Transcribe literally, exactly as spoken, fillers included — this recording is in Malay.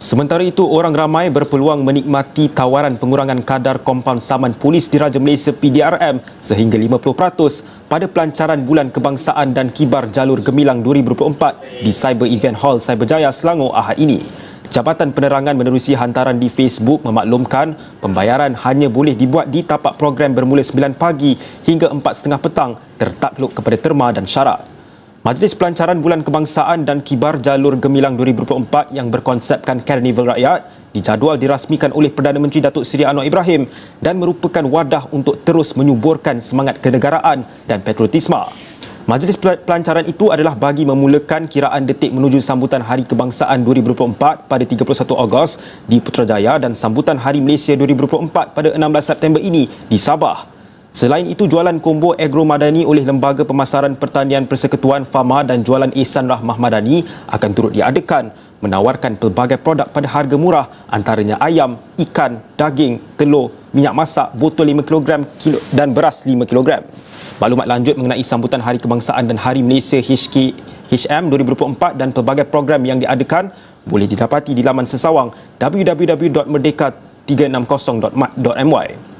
Sementara itu, orang ramai berpeluang menikmati tawaran pengurangan kadar kompaun saman polis Diraja Malaysia P D R M sehingga lima puluh peratus pada pelancaran Bulan Kebangsaan dan Kibar Jalur Gemilang dua ribu dua puluh empat di Cyber Event Hall Cyberjaya, Selangor Ahad ini. Jabatan Penerangan menerusi hantaran di Facebook memaklumkan pembayaran hanya boleh dibuat di tapak program bermula sembilan pagi hingga empat tiga puluh petang tertakluk kepada terma dan syarat. Majlis Pelancaran Bulan Kebangsaan dan Kibar Jalur Gemilang dua ribu dua puluh empat yang berkonsepkan Karnival Rakyat dijadual dirasmikan oleh Perdana Menteri Datuk Seri Anwar Ibrahim dan merupakan wadah untuk terus menyuburkan semangat kenegaraan dan patriotisme. Majlis pelancaran itu adalah bagi memulakan kiraan detik menuju sambutan Hari Kebangsaan dua ribu dua puluh empat pada tiga puluh satu Ogos di Putrajaya dan sambutan Hari Malaysia dua ribu dua puluh empat pada enam belas September ini di Sabah. Selain itu, jualan kombo agro madani oleh Lembaga Pemasaran Pertanian Persekutuan Fama dan jualan Ihsan Rahmah Madani akan turut diadakan, menawarkan pelbagai produk pada harga murah antaranya ayam, ikan, daging, telur, minyak masak, botol lima kilogram dan beras lima kilogram. Maklumat lanjut mengenai sambutan Hari Kebangsaan dan Hari Malaysia H K H M dua ribu dua puluh empat dan pelbagai program yang diadakan boleh didapati di laman sesawang w w w dot merdeka tiga enam kosong dot mat dot m y.